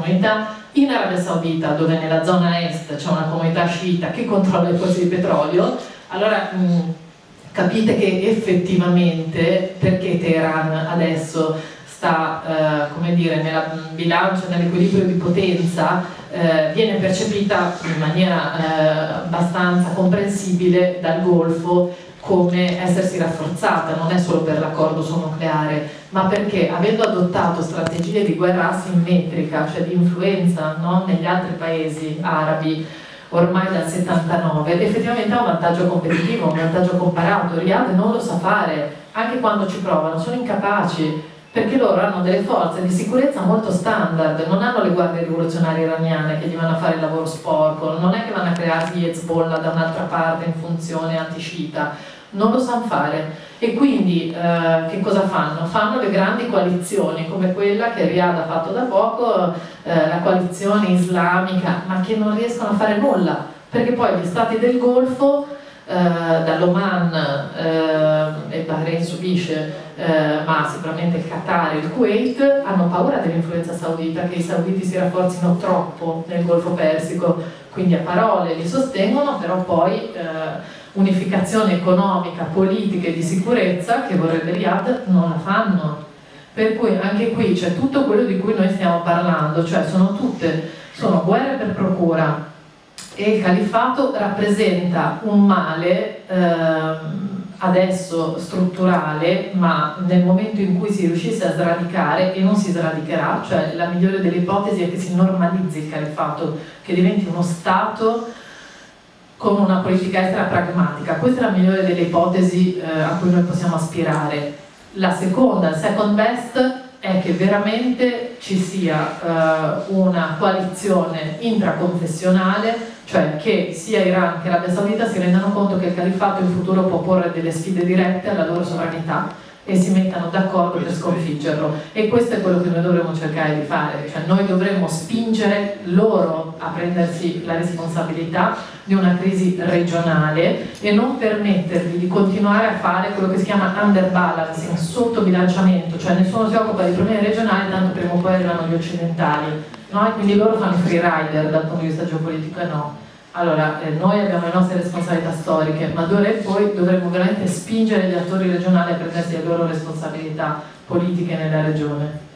comunità, in Arabia Saudita, dove nella zona est c'è una comunità sciita che controlla i pozzi di petrolio. Allora capite che effettivamente, perché Teheran adesso sta, come dire, nella bilancia, nell'equilibrio di potenza, viene percepita in maniera abbastanza comprensibile dal Golfo come essersi rafforzata, non è solo per l'accordo sul nucleare, ma perché avendo adottato strategie di guerra asimmetrica, cioè di influenza, no, negli altri paesi arabi, ormai dal 79, effettivamente ha un vantaggio competitivo, un vantaggio comparato. Riyadh non lo sa fare, anche quando ci provano, sono incapaci, perché loro hanno delle forze di sicurezza molto standard, non hanno le guardie rivoluzionarie iraniane che gli vanno a fare il lavoro sporco, non è che vanno a crearsi Hezbollah da un'altra parte in funzione anti-sciita, non lo sanno fare. E quindi che cosa fanno? Fanno le grandi coalizioni come quella che Riyadh ha fatto da poco, la coalizione islamica, ma che non riescono a fare nulla, perché poi gli stati del Golfo, dall'Oman e Bahrain subisce, ma sicuramente il Qatar e il Kuwait, hanno paura dell'influenza saudita, che i sauditi si rafforzino troppo nel Golfo Persico, quindi a parole li sostengono, però poi unificazione economica, politica e di sicurezza che vorrebbe Riyadh non la fanno. Per cui anche qui c'è tutto quello di cui noi stiamo parlando, cioè sono guerre per procura, e il califfato rappresenta un male adesso strutturale, ma nel momento in cui si riuscisse a sradicare, e non si sradicherà, cioè la migliore delle ipotesi è che si normalizzi il califfato, che diventi uno Stato con una politica estera pragmatica. Questa è la migliore delle ipotesi a cui noi possiamo aspirare. La seconda, il second best, è che veramente ci sia una coalizione intraconfessionale, cioè che sia Iran che Arabia Saudita si rendano conto che il califfato in futuro può porre delle sfide dirette alla loro sovranità e si mettano d'accordo per sconfiggerlo. E questo è quello che noi dovremmo cercare di fare, cioè noi dovremmo spingere loro a prendersi la responsabilità di una crisi regionale e non permettergli di continuare a fare quello che si chiama underbalancing, sottobilanciamento, cioè nessuno si occupa dei problemi regionali, tanto prima o poi arrivano gli occidentali, no? E quindi loro fanno i free rider dal punto di vista geopolitico e no. Allora, noi abbiamo le nostre responsabilità storiche, ma d'ora in poi dovremmo veramente spingere gli attori regionali a prendersi le loro responsabilità politiche nella regione.